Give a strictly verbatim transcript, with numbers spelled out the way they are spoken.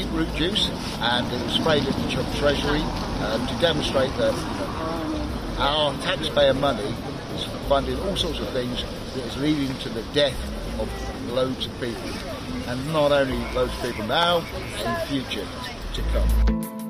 beetroot juice, and it was sprayed at the Treasury um, to demonstrate that you know, our taxpayer money is funding all sorts of things that is leading to the death of loads of people, and not only loads of people now, in the future to come.